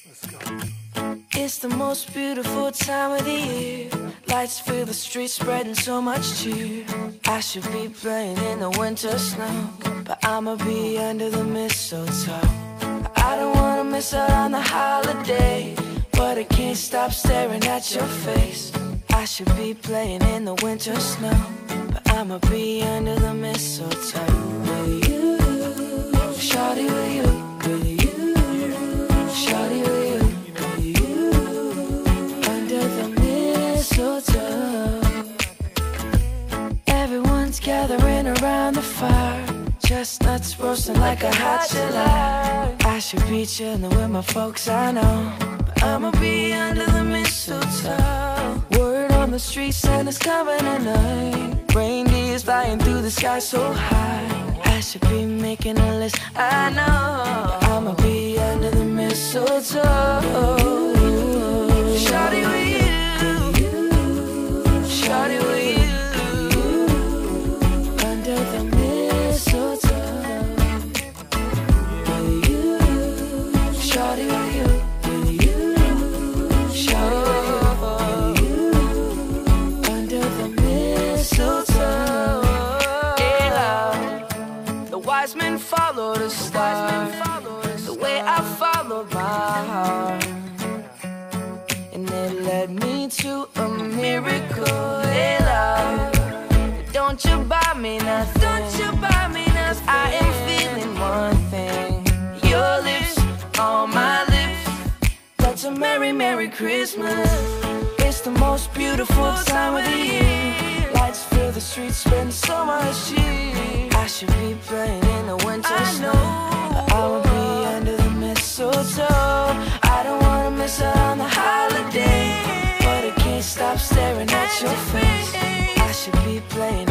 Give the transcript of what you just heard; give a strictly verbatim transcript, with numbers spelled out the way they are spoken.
Let's go. It's the most beautiful time of the year. Lights fill the streets, spreading so much cheer. I should be playing in the winter snow, but I'ma be under the mistletoe. I don't wanna miss out on the holiday, but I can't stop staring at your face. I should be playing in the winter snow, but I'ma be under the mistletoe. With you, shawty, with you, with you, shawty, with you, with you, under the mistletoe. Everyone's gathering around the fire, chestnuts roasting like a hot July. I should be chilling with my folks, I know, but I'ma be under the mistletoe. Word on the street, Santa's coming tonight. Reindeer's flying through the sky so high. I should be making a list, I know, but I'ma be under the mistletoe. Shawty with you, shawty with you, under the mistletoe. With you, shawty with you, with you, shawty with you, under the mistletoe. The wise men followed the star, the way I followed my heart, and it led me to a miracle. Hey, love, don't you buy me nothing, don't you buy me nothing. I am feeling one thing, your lips on my lips. That's a merry, merry Christmas. It's the most beautiful time of the year. Lights fill the streets, spend so much cheer. I should be playing in the winter snow, but I'ma be under the mistletoe. I don't wanna miss out on the holiday, but I can't stop staring at your face. I should be playing